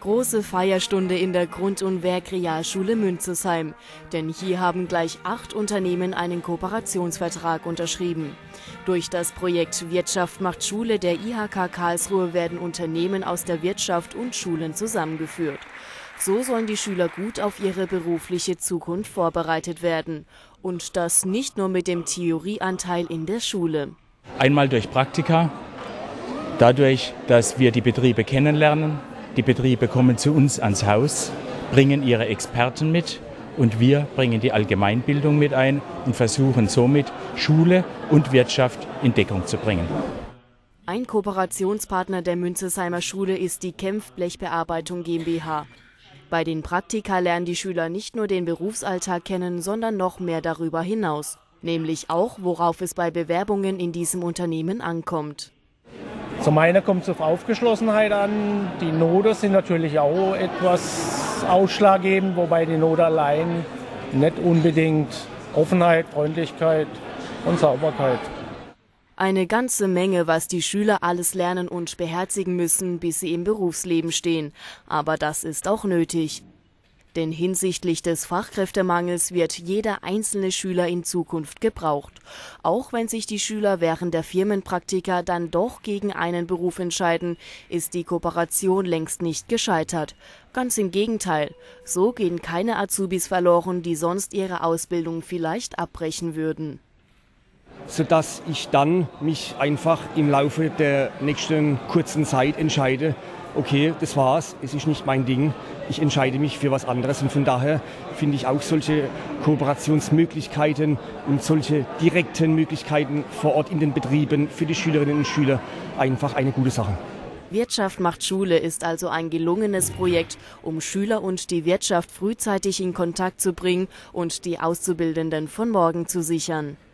Große Feierstunde in der Grund- und Werkrealschule Münzesheim. Denn hier haben gleich 8 Unternehmen einen Kooperationsvertrag unterschrieben. Durch das Projekt Wirtschaft macht Schule der IHK Karlsruhe werden Unternehmen aus der Wirtschaft und Schulen zusammengeführt. So sollen die Schüler gut auf ihre berufliche Zukunft vorbereitet werden. Und das nicht nur mit dem Theorieanteil in der Schule. Einmal durch Praktika, dadurch, dass wir die Betriebe kennenlernen. Die Betriebe kommen zu uns ans Haus, bringen ihre Experten mit und wir bringen die Allgemeinbildung mit ein und versuchen somit Schule und Wirtschaft in Deckung zu bringen. Ein Kooperationspartner der Münzesheimer Schule ist die Kempf Blechbearbeitung GmbH. Bei den Praktika lernen die Schüler nicht nur den Berufsalltag kennen, sondern noch mehr darüber hinaus. Nämlich auch, worauf es bei Bewerbungen in diesem Unternehmen ankommt. Zum einen kommt es auf Aufgeschlossenheit an. Die Noten sind natürlich auch etwas ausschlaggebend, wobei die Note allein nicht unbedingt Offenheit, Freundlichkeit und Sauberkeit. Eine ganze Menge, was die Schüler alles lernen und beherzigen müssen, bis sie im Berufsleben stehen. Aber das ist auch nötig. Denn hinsichtlich des Fachkräftemangels wird jeder einzelne Schüler in Zukunft gebraucht. Auch wenn sich die Schüler während der Firmenpraktika dann doch gegen einen Beruf entscheiden, ist die Kooperation längst nicht gescheitert. Ganz im Gegenteil. So gehen keine Azubis verloren, die sonst ihre Ausbildung vielleicht abbrechen würden. Sodass ich dann mich einfach im Laufe der nächsten kurzen Zeit entscheide, okay, das war's, es ist nicht mein Ding, ich entscheide mich für was anderes. Und von daher finde ich auch solche Kooperationsmöglichkeiten und solche direkten Möglichkeiten vor Ort in den Betrieben für die Schülerinnen und Schüler einfach eine gute Sache. Wirtschaft macht Schule ist also ein gelungenes Projekt, um Schüler und die Wirtschaft frühzeitig in Kontakt zu bringen und die Auszubildenden von morgen zu sichern.